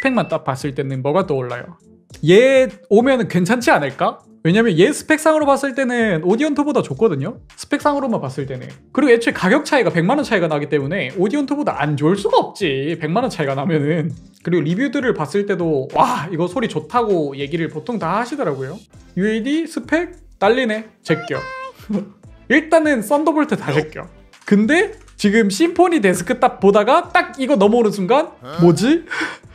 스펙만 딱 봤을 때는 뭐가 떠올라요? 얘 오면은 괜찮지 않을까? 왜냐면 얘 스펙상으로 봤을 때는 오디언2보다 좋거든요? 스펙상으로만 봤을 때는. 그리고 애초에 가격 차이가 100만원 차이가 나기 때문에 오디언2보다 안 좋을 수가 없지, 100만원 차이가 나면은. 그리고 리뷰들을 봤을 때도 와 이거 소리 좋다고 얘기를 보통 다 하시더라고요. UAD 스펙 딸리네, 제껴. 일단은 썬더볼트 다 제껴. 근데 지금 심포니 데스크 딱 보다가 딱 이거 넘어오는 순간 뭐지?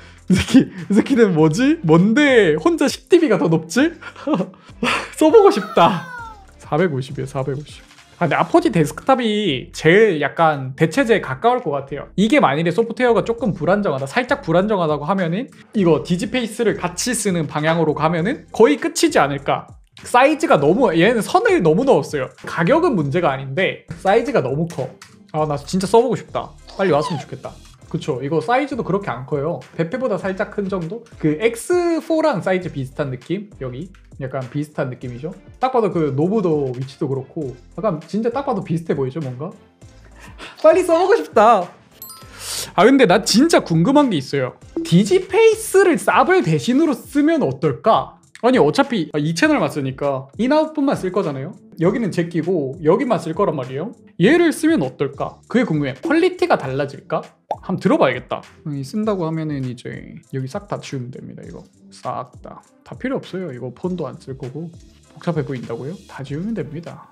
이 새끼는 뭐지? 뭔데 혼자 10dB가 더 높지? 써보고 싶다. 450이에요, 450. 근데 아포지 데스크탑이 제일 약간 대체제에 가까울 것 같아요. 이게 만일에 소프트웨어가 조금 불안정하다, 살짝 불안정하다고 하면은 이거 디지페이스를 같이 쓰는 방향으로 가면은 거의 끝이지 않을까. 사이즈가 너무, 얘는 선을 너무 넣었어요. 가격은 문제가 아닌데 사이즈가 너무 커. 아, 나 진짜 써보고 싶다. 빨리 왔으면 좋겠다. 그쵸, 이거 사이즈도 그렇게 안 커요. 베페보다 살짝 큰 정도? 그 X4랑 사이즈 비슷한 느낌? 여기 약간 비슷한 느낌이죠. 딱 봐도 그 노브도 위치도 그렇고 약간 진짜 딱 봐도 비슷해 보이죠, 뭔가? 빨리 써보고 싶다. 아, 근데 나 진짜 궁금한 게 있어요. 디지페이스를 사블 대신으로 쓰면 어떨까? 아니 어차피 이 채널만 쓰니까 인아웃풋만 쓸 거잖아요. 여기는 제끼고 여기만 쓸 거란 말이에요. 얘를 쓰면 어떨까? 그게 궁금해. 퀄리티가 달라질까? 한번 들어봐야겠다. 쓴다고 하면은 이제 여기 싹 다 지우면 됩니다. 이거 싹 다 필요 없어요. 이거 폰도 안 쓸 거고. 복잡해 보인다고요? 다 지우면 됩니다.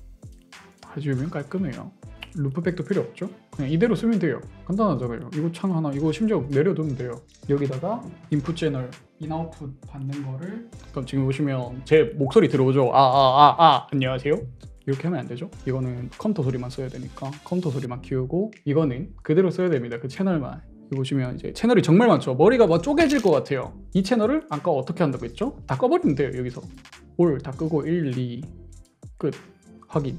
다 지우면 깔끔해요. 루프백도 필요 없죠? 그냥 이대로 쓰면 돼요. 간단하잖아요. 이거 창 하나, 이거 심지어 내려두면 돼요. 여기다가 인풋 채널 인아웃풋 받는 거를, 그럼 지금 보시면 제 목소리 들어오죠? 안녕하세요? 이렇게 하면 안 되죠? 이거는 컴퓨터 소리만 써야 되니까 컴퓨터 소리만 키우고, 이거는 그대로 써야 됩니다. 그 채널만. 여기 보시면 이제 채널이 정말 많죠? 머리가 막 쪼개질 것 같아요. 이 채널을 아까 어떻게 한다고 했죠? 다 꺼버리면 돼요. 여기서 올 다 끄고 1, 2 끝. 확인.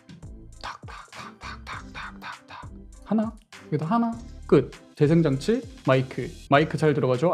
하나, 여기다 하나, 끝. 재생장치, 마이크 잘 들어가죠?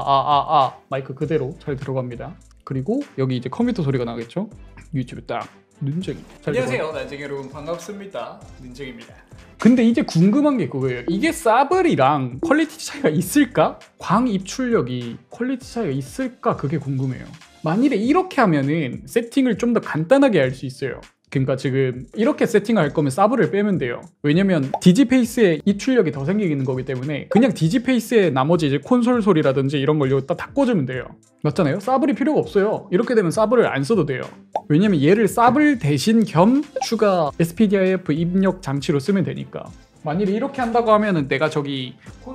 마이크 그대로 잘 들어갑니다. 그리고 여기 이제 컴퓨터 소리가 나겠죠? 유튜브 딱 눈쟁이. 안녕하세요, 난쟁이 여러분, 반갑습니다. 눈쟁입니다. 근데 이제 궁금한 게 그거예요. 이게 사블이랑 퀄리티 차이가 있을까? 광 입출력이 퀄리티 차이가 있을까? 그게 궁금해요. 만일에 이렇게 하면은 세팅을 좀 더 간단하게 할 수 있어요. 그러니까 지금 이렇게 세팅할 거면 사블을 빼면 돼요. 왜냐면 디지페이스에 입출력이 더 생기는 거기 때문에 그냥 디지페이스에 나머지 이제 콘솔 소리라든지 이런 걸 여기다 다 꽂으면 돼요. 맞잖아요? 사블이 필요가 없어요. 이렇게 되면 사블을 안 써도 돼요. 왜냐면 얘를 사블 대신 겸 추가 SPDIF 입력 장치로 쓰면 되니까. 만일에 이렇게 한다고 하면은 내가 저기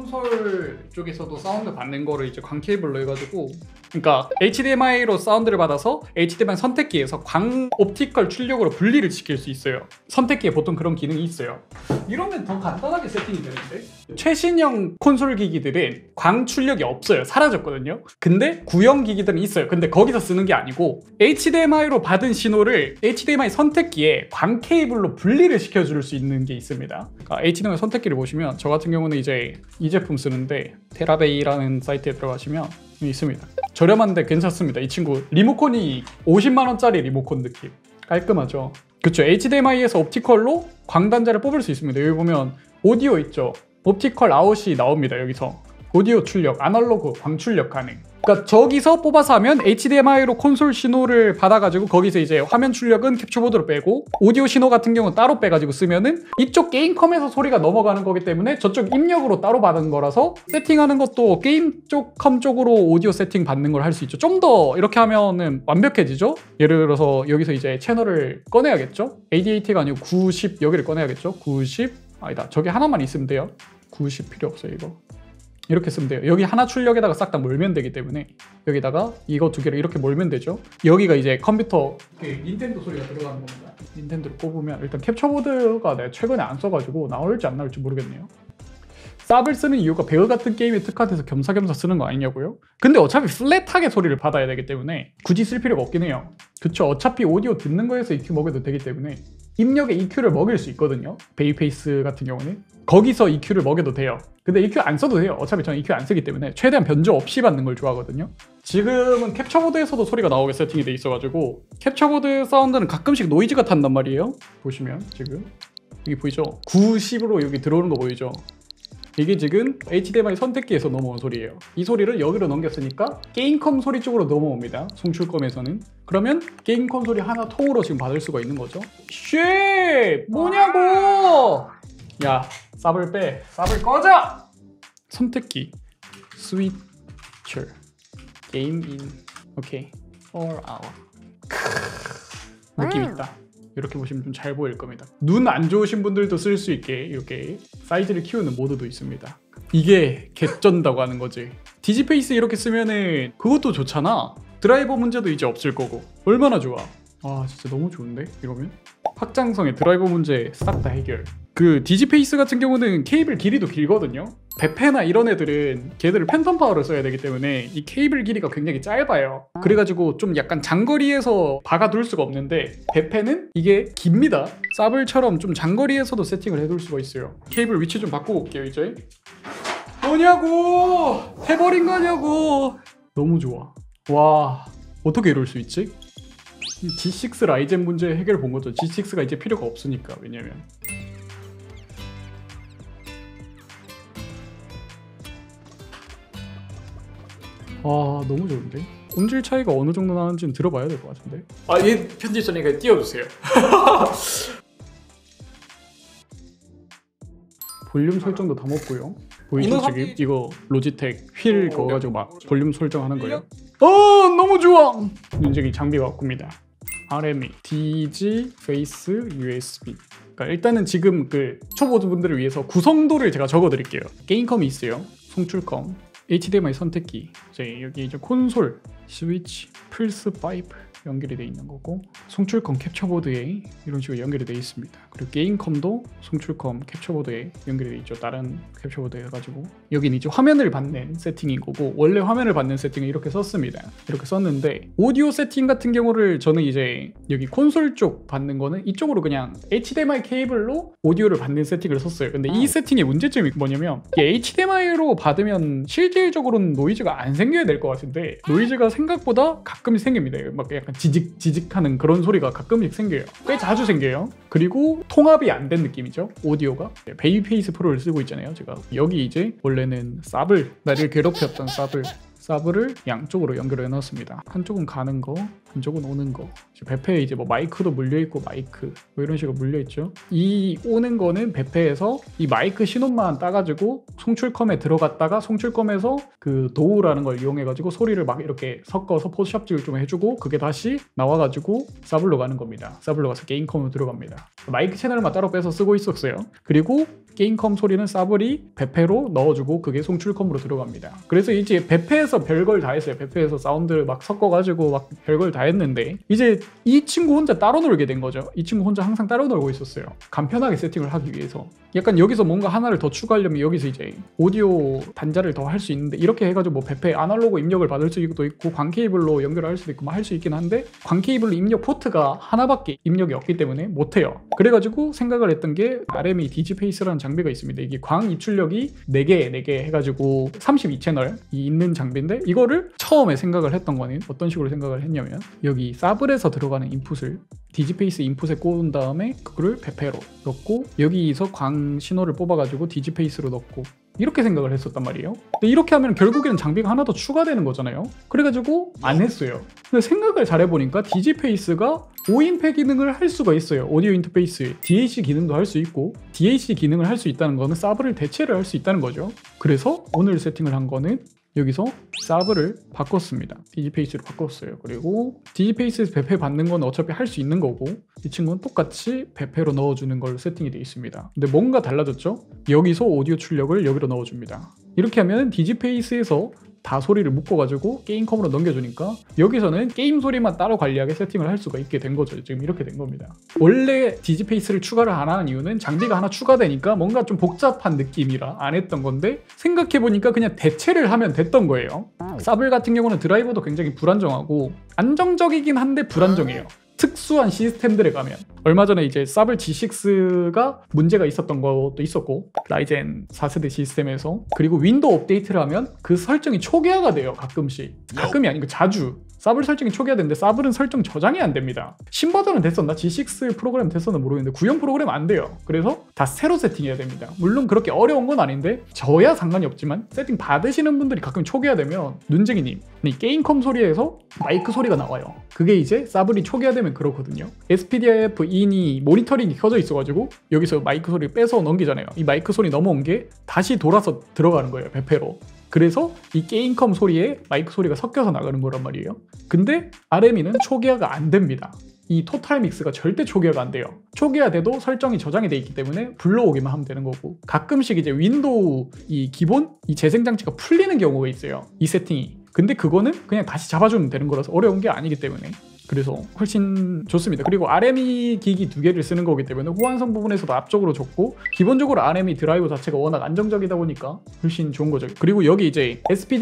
콘솔 쪽에서도 사운드 받는 거를 이제 광 케이블로 해가지고, 그러니까 HDMI로 사운드를 받아서 HDMI 선택기에서 광 옵티컬 출력으로 분리를 시킬 수 있어요. 선택기에 보통 그런 기능이 있어요. 이러면 더 간단하게 세팅이 되는데, 최신형 콘솔 기기들은 광 출력이 없어요. 사라졌거든요. 근데 구형 기기들은 있어요. 근데 거기서 쓰는 게 아니고 HDMI로 받은 신호를 HDMI 선택기에 광 케이블로 분리를 시켜줄 수 있는 게 있습니다. 그러니까 HDMI 선택기를 보시면, 저 같은 경우는 이제 이 제품 쓰는데 테라베이라는 사이트에 들어가시면 있습니다. 저렴한데 괜찮습니다. 이 친구 리모컨이 50만원짜리 리모컨 느낌. 깔끔하죠? 그쵸? HDMI에서 옵티컬로 광단자를 뽑을 수 있습니다. 여기 보면 오디오 있죠? 옵티컬 아웃이 나옵니다. 여기서 오디오 출력, 아날로그 광 출력 가능. 그러니까 저기서 뽑아서 하면 HDMI로 콘솔 신호를 받아가지고 거기서 이제 화면 출력은 캡처보드로 빼고, 오디오 신호 같은 경우는 따로 빼가지고 쓰면은 이쪽 게임컴에서 소리가 넘어가는 거기 때문에 저쪽 입력으로 따로 받은 거라서 세팅하는 것도 게임 쪽 컴 쪽으로 오디오 세팅 받는 걸 할 수 있죠. 좀 더 이렇게 하면은 완벽해지죠. 예를 들어서 여기서 이제 채널을 꺼내야겠죠. ADAT가 아니고 90 여기를 꺼내야겠죠. 90 아니다, 저기 하나만 있으면 돼요. 90 필요 없어요. 이거 이렇게 쓰면 돼요. 여기 하나 출력에다가 싹 다 몰면 되기 때문에 여기다가 이거 두 개를 이렇게 몰면 되죠. 여기가 이제 컴퓨터 닌텐도 소리가 들어가는 겁니다. 닌텐도를 꼽으면, 일단 캡처보드가 내가 최근에 안 써가지고 나올지 안 나올지 모르겠네요. 쌉을 쓰는 이유가 배그 같은 게임에 특화돼서 겸사겸사 쓰는 거 아니냐고요? 근데 어차피 플랫하게 소리를 받아야 되기 때문에 굳이 쓸 필요가 없긴 해요. 그쵸? 어차피 오디오 듣는 거에서 EQ 먹여도 되기 때문에 입력에 EQ를 먹일 수 있거든요. 베이페이스 같은 경우는 거기서 EQ를 먹여도 돼요. 근데 EQ 안 써도 돼요. 어차피 저는 EQ 안 쓰기 때문에 최대한 변조 없이 받는 걸 좋아하거든요. 지금은 캡처보드에서도 소리가 나오게 세팅이 돼 있어가지고 캡처보드 사운드는 가끔씩 노이즈가 탄단 말이에요. 보시면 지금 여기 보이죠? 90으로 여기 들어오는 거 보이죠? 이게 지금 HDMI 선택기에서 넘어온 소리예요. 이 소리를 여기로 넘겼으니까 게임컴 소리 쪽으로 넘어옵니다. 송출컴에서는. 그러면 게임컴 소리 하나 통으로 지금 받을 수가 있는 거죠. 쉣! 뭐냐고! 야, 쌉을 빼. 쌉을 꺼져! 선택기 스위처 게임 인 오케이 4 hour 느낌 있다. 이렇게 보시면 좀 잘 보일 겁니다. 눈 안 좋으신 분들도 쓸 수 있게 이렇게 사이즈를 키우는 모드도 있습니다. 이게 개쩐다고 하는 거지. 디지페이스 이렇게 쓰면은 그것도 좋잖아. 드라이버 문제도 이제 없을 거고. 얼마나 좋아. 아 진짜 너무 좋은데 이러면? 확장성의 드라이버 문제 싹 다 해결. 그 디지페이스 같은 경우는 케이블 길이도 길거든요. 베페나 이런 애들은 걔들을 팬텀 파워를 써야 되기 때문에 이 케이블 길이가 굉장히 짧아요. 그래가지고 좀 약간 장거리에서 박아둘 수가 없는데 베페는 이게 깁니다. 사블처럼 좀 장거리에서도 세팅을 해둘 수가 있어요. 케이블 위치 좀 바꾸고 올게요 이제. 뭐냐고! 해버린 거냐고! 너무 좋아. 와 어떻게 이럴 수 있지? G6 라이젠 문제 해결 본 거죠. G6가 이제 필요가 없으니까. 왜냐면 아 너무 좋은데? 음질 차이가 어느 정도 나는지는 들어봐야 될 것 같은데. 아 얘 편집자니까 띄워주세요. 볼륨 설정도 다 먹고요. 보이죠 지금? 이거 로지텍 휠 그거 가지고 막 볼륨 설정하는 거예요. 너무 좋아! 눈쟁이 장비가 바꿉니다. RMA, DG, 페이스, USB. 그러니까 일단은 지금 그 초보자분들을 위해서 구성도를 제가 적어드릴게요. 게임컴이 있어요. 송출컴, HDMI 선택기, 이제 여기 이제 콘솔, 스위치, 플스 5 연결이 되어 있는 거고, 송출컴 캡처보드에 이런 식으로 연결이 되어 있습니다. 그리고 게임컴도 송출컴 캡처보드에 연결이 되어 있죠. 다른 캡처보드 해가지고 여기는 이제 화면을 받는 세팅인 거고, 원래 화면을 받는 세팅을 이렇게 썼습니다. 이렇게 썼는데 오디오 세팅 같은 경우를 저는 이제 여기 콘솔 쪽 받는 거는 이쪽으로 그냥 HDMI 케이블로 오디오를 받는 세팅을 썼어요. 근데 이 세팅의 문제점이 뭐냐면 이게 HDMI로 받으면 실질적으로는 노이즈가 안 생겨야 될 것 같은데 노이즈가 생각보다 가끔씩 생깁니다. 막 약간 지직하는 그런 소리가 가끔씩 생겨요. 꽤 자주 생겨요. 그리고 통합이 안 된 느낌이죠. 오디오가. 베이비페이스 프로를 쓰고 있잖아요. 제가 여기 이제 원래는 쌉을 나를 괴롭혔던 쌉을 양쪽으로 연결해 놨습니다. 한쪽은 가는 거, 한쪽은 오는 거. 베페에 이제 뭐 마이크도 물려 있고 마이크 뭐 이런 식으로 물려 있죠. 이 오는 거는 베페에서 이 마이크 신호만 따가지고 송출컴에 들어갔다가 송출컴에서 그 도우라는 걸 이용해가지고 소리를 막 이렇게 섞어서 포샵질 좀 해주고 그게 다시 나와가지고 쌉을로 가는 겁니다. 쌉을로 가서 게임컴으로 들어갑니다. 마이크 채널만 따로 빼서 쓰고 있었어요. 그리고 게임컴 소리는 쌉을이 베페로 넣어주고 그게 송출컴으로 들어갑니다. 그래서 이제 베페에서 별걸 다 했어요. 베페에서 사운드를 막 섞어가지고 막 별걸 다 했는데 이제 이 친구 혼자 따로 놀게 된 거죠. 이 친구 혼자 항상 따로 놀고 있었어요. 간편하게 세팅을 하기 위해서. 약간 여기서 뭔가 하나를 더 추가하려면 여기서 이제 오디오 단자를 더 할 수 있는데 이렇게 해가지고 뭐 베페 아날로그 입력을 받을 수도 있고 광 케이블로 연결할 수도 있고 뭐 할 수 있긴 한데 광 케이블로 입력 포트가 하나밖에 입력이 없기 때문에 못해요. 그래가지고 생각을 했던 게 RMA 디지페이스라는 장비가 있습니다. 이게 광 입출력이 4개 해가지고 32채널이 있는 장비인데 이거를 처음에 생각을 했던 거는 어떤 식으로 생각을 했냐면 여기 사블에서 들어가는 인풋을 디지페이스 인풋에 꽂은 다음에 그거를 베페로 넣고 여기서 광 신호를 뽑아가지고 디지페이스로 넣고 이렇게 생각을 했었단 말이에요. 근데 이렇게 하면 결국에는 장비가 하나 더 추가되는 거잖아요. 그래가지고 안 했어요. 근데 생각을 잘해보니까 디지페이스가 5인패 기능을 할 수가 있어요. 오디오 인터페이스 DAC 기능도 할 수 있고 DAC 기능을 할 수 있다는 거는 사브를 대체를 할 수 있다는 거죠. 그래서 오늘 세팅을 한 거는 여기서 사브를 바꿨습니다. 디지페이스로 바꿨어요. 그리고 디지페이스에서 베페 받는 건 어차피 할 수 있는 거고 이 친구는 똑같이 베페로 넣어주는 걸로 세팅이 되어 있습니다. 근데 뭔가 달라졌죠? 여기서 오디오 출력을 여기로 넣어줍니다. 이렇게 하면 디지페이스에서 다 소리를 묶어가지고 게임컴으로 넘겨주니까 여기서는 게임 소리만 따로 관리하게 세팅을 할 수가 있게 된 거죠. 지금 이렇게 된 겁니다. 원래 디지페이스를 추가를 안 하는 이유는 장비가 하나 추가되니까 뭔가 좀 복잡한 느낌이라 안 했던 건데 생각해보니까 그냥 대체를 하면 됐던 거예요. 사블 같은 경우는 드라이버도 굉장히 불안정하고 안정적이긴 한데 불안정해요. 특수한 시스템들에 가면 얼마 전에 이제 사블 G6가 문제가 있었던 것도 있었고 라이젠 4세대 시스템에서 그리고 윈도우 업데이트를 하면 그 설정이 초기화가 돼요. 가끔씩. 가끔이 아니고 자주. 사블 설정이 초기화되는데 사블은 설정 저장이 안 됩니다. 신버전은 됐었나? G6 프로그램 됐었나 모르겠는데 구형 프로그램 안 돼요. 그래서 다 새로 세팅해야 됩니다. 물론 그렇게 어려운 건 아닌데 저야 상관이 없지만 세팅 받으시는 분들이 가끔 초기화되면 눈쟁이님 이 게임컴 소리에서 마이크 소리가 나와요. 그게 이제 사블이 초기화되면 그렇거든요. SPDIF 인이 모니터링이 켜져 있어가지고 여기서 마이크 소리 빼서 넘기잖아요. 이 마이크 소리 넘어온 게 다시 돌아서 들어가는 거예요. 배패로. 그래서 이 게임컴 소리에 마이크 소리가 섞여서 나가는 거란 말이에요. 근데 RME는 초기화가 안 됩니다. 이 토탈 믹스가 절대 초기화가 안 돼요. 초기화돼도 설정이 저장이 돼 있기 때문에 불러오기만 하면 되는 거고, 가끔씩 이제 윈도우 이 기본 이 재생 장치가 풀리는 경우가 있어요. 이 세팅이. 근데 그거는 그냥 다시 잡아주면 되는 거라서 어려운 게 아니기 때문에 그래서 훨씬 좋습니다. 그리고 RME 기기 두 개를 쓰는 거기 때문에 호환성 부분에서도 앞쪽으로 좋고, 기본적으로 RME 드라이버 자체가 워낙 안정적이다 보니까 훨씬 좋은 거죠. 그리고 여기 이제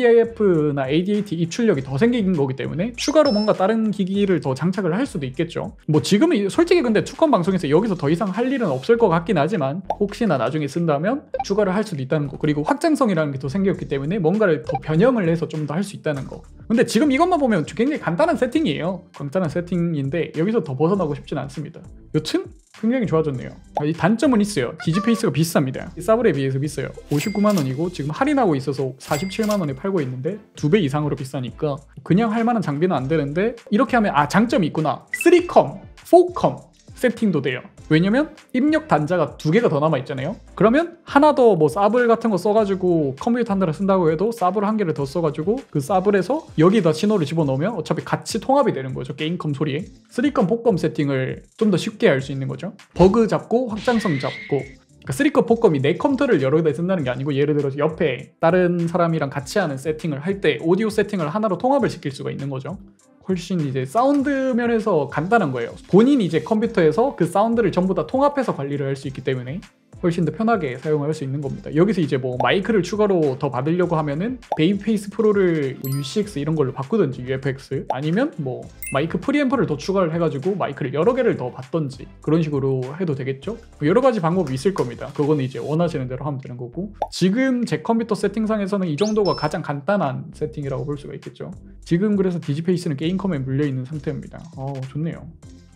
SPDIF나 ADAT 입출력이 더 생긴 거기 때문에 추가로 뭔가 다른 기기를 더 장착을 할 수도 있겠죠. 뭐 지금은 솔직히 근데 투컴 방송에서 여기서 더 이상 할 일은 없을 것 같긴 하지만 혹시나 나중에 쓴다면 추가를 할 수도 있다는 거. 그리고 확장성이라는 게 더 생겼기 때문에 뭔가를 더 변형을 해서 좀 더 할 수 있다는 거. 근데 지금 이것만 보면 굉장히 간단한 세팅이에요. 간단한 세팅인데 여기서 더 벗어나고 싶진 않습니다. 여튼 굉장히 좋아졌네요. 이 단점은 있어요. 디지페이스가 비쌉니다. 사블에 비해서 비싸요. 59만 원이고 지금 할인하고 있어서 47만 원에 팔고 있는데 2배 이상으로 비싸니까 그냥 할 만한 장비는 안 되는데, 이렇게 하면 장점이 있구나. 3컴, 4컴 세팅도 돼요. 왜냐면 입력 단자가 2개가 더 남아 있잖아요. 그러면 하나 더 뭐 사블 같은 거 써가지고 컴퓨터 한 대를 쓴다고 해도 사블 1개를 더 써가지고 그 사블에서 여기다 신호를 집어넣으면 어차피 같이 통합이 되는 거죠. 게임컴 소리에. 3컴, 4컴 세팅을 좀 더 쉽게 할 수 있는 거죠. 버그 잡고 확장성 잡고. 그러니까 3컴, 4컴이 내 컴퓨터를 여러 대 쓴다는 게 아니고, 예를 들어서 옆에 다른 사람이랑 같이 하는 세팅을 할 때 오디오 세팅을 하나로 통합을 시킬 수가 있는 거죠. 훨씬 이제 사운드 면에서 간단한 거예요. 본인이 이제 컴퓨터에서 그 사운드를 전부 다 통합해서 관리를 할 수 있기 때문에 훨씬 더 편하게 사용할 수 있는 겁니다. 여기서 이제 뭐 마이크를 추가로 더 받으려고 하면은 베이비페이스 프로를 뭐 UCX 이런 걸로 바꾸든지 UFX, 아니면 뭐 마이크 프리앰프를 더 추가를 해가지고 마이크를 여러 개를 더 받던지 그런 식으로 해도 되겠죠. 여러 가지 방법이 있을 겁니다. 그거는 이제 원하시는 대로 하면 되는 거고, 지금 제 컴퓨터 세팅상에서는 이 정도가 가장 간단한 세팅이라고 볼 수가 있겠죠. 지금 그래서 디지페이스는 게임컴에 물려있는 상태입니다. 좋네요.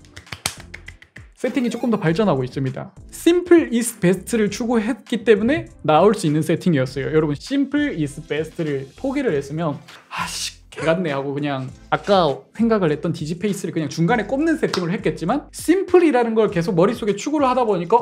세팅이 조금 더 발전하고 있습니다. Simple is best를 추구했기 때문에 나올 수 있는 세팅이었어요. 여러분, Simple is best를 포기를 했으면 개같네 하고 그냥 아까 생각을 했던 디지페이스를 그냥 중간에 꼽는 세팅을 했겠지만, Simple이라는 걸 계속 머릿속에 추구를 하다 보니까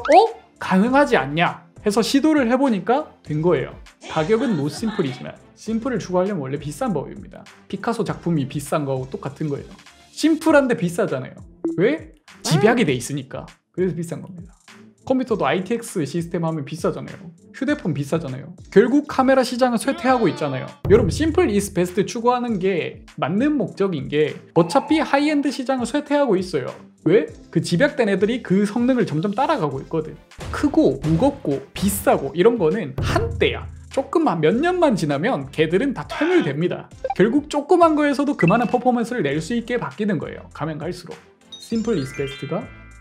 가능하지 않냐 해서 시도를 해보니까 된 거예요. 가격은 not simple이지만 심플을 추구하려면 원래 비싼 법입니다. 피카소 작품이 비싼 거하고 똑같은 거예요. 심플한데 비싸잖아요. 왜? 집약이 돼 있으니까. 그래서 비싼 겁니다. 컴퓨터도 ITX 시스템 하면 비싸잖아요. 휴대폰 비싸잖아요. 결국 카메라 시장을 쇠퇴하고 있잖아요. 여러분, 심플 is best 추구하는 게 맞는 목적인 게 어차피 하이엔드 시장을 쇠퇴하고 있어요. 왜? 그 집약된 애들이 그 성능을 점점 따라가고 있거든. 크고 무겁고 비싸고 이런 거는 한때야. 조금만 몇 년만 지나면 걔들은 다 퇴물됩니다. 결국 조그만 거에서도 그만한 퍼포먼스를 낼 수 있게 바뀌는 거예요. 가면 갈수록. 심플 is best가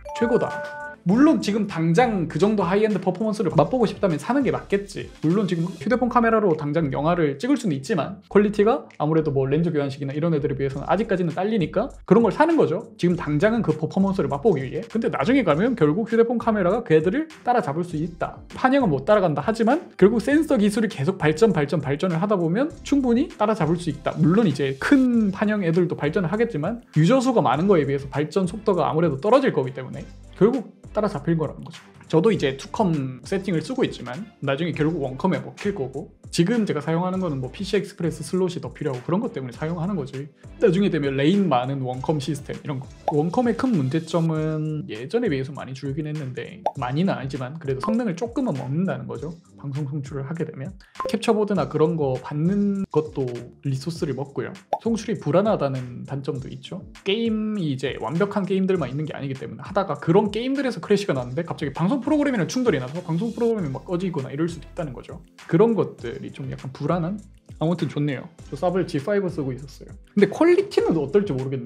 최고다. 물론 지금 당장 그 정도 하이엔드 퍼포먼스를 맛보고 싶다면 사는 게 맞겠지. 물론 지금 휴대폰 카메라로 당장 영화를 찍을 수는 있지만 퀄리티가 아무래도 뭐 렌즈 교환식이나 이런 애들에 비해서는 아직까지는 딸리니까 그런 걸 사는 거죠. 지금 당장은 그 퍼포먼스를 맛보기 위해. 근데 나중에 가면 결국 휴대폰 카메라가 그 애들을 따라잡을 수 있다. 판형은 못 따라간다 하지만 결국 센서 기술이 계속 발전을 하다 보면 충분히 따라잡을 수 있다. 물론 이제 큰 판형 애들도 발전을 하겠지만 유저 수가 많은 거에 비해서 발전 속도가 아무래도 떨어질 거기 때문에 결국 따라잡힐 거라는 거죠. 저도 이제 2컴 세팅을 쓰고 있지만 나중에 결국 1컴에 먹힐 거고, 지금 제가 사용하는 거는 뭐 PC 익스프레스 슬롯이 더 필요하고 그런 것 때문에 사용하는 거지. 나중에 되면 레인 많은 1컴 시스템 이런 거. 1컴의 큰 문제점은 예전에 비해서 많이 줄긴 했는데, 많이는 아니지만 그래도 성능을 조금은 먹는다는 거죠. 방송 송출을 하게 되면 캡처보드나 그런 거 받는 것도 리소스를 먹고요. 송출이 불안하다는 단점도 있죠. 게임이 이제 완벽한 게임들만 있는 게 아니기 때문에 하다가 그런 게임들에서 크래시가 나는데 갑자기 방송 프로그램이랑 충돌이 나서 방송 프로그램이 막 꺼지거나 이럴 수도 있다는 거죠. 그런 것들이 좀 약간 불안한? 아무튼 좋네요. 저 사블 G5 쓰고 있었어요. 근데 퀄리티는 어떨지 모르겠네요.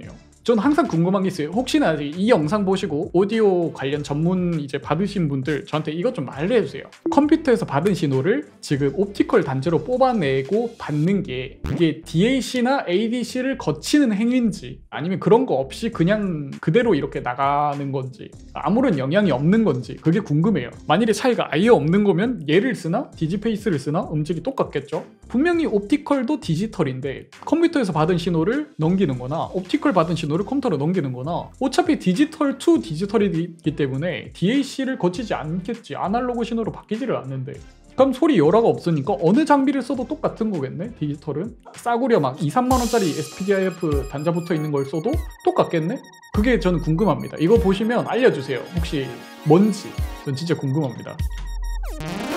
저는 항상 궁금한 게 있어요. 혹시나 이 영상 보시고 오디오 관련 전문 이제 받으신 분들 저한테 이것 좀 알려주세요. 컴퓨터에서 받은 신호를 지금 옵티컬 단자로 뽑아내고 받는 게 이게 DAC나 ADC를 거치는 행위인지 아니면 그런 거 없이 그냥 그대로 이렇게 나가는 건지 아무런 영향이 없는 건지 그게 궁금해요. 만일에 차이가 아예 없는 거면 얘를 쓰나 디지페이스를 쓰나 음질이 똑같겠죠. 분명히 옵티컬도 디지털인데 컴퓨터에서 받은 신호를 넘기는 거나 옵티컬 받은 신호를 컴퓨터로 넘기는 거나 어차피 디지털 투 디지털이기 때문에 DAC를 거치지 않겠지. 아날로그 신호로 바뀌지를 않는데 그럼 소리 열화가 없으니까 어느 장비를 써도 똑같은 거겠네. 디지털은 싸구려 막 2, 3만원짜리 SPDIF 단자 붙어 있는 걸 써도 똑같겠네. 그게 저는 궁금합니다. 이거 보시면 알려주세요. 혹시 뭔지 전 진짜 궁금합니다.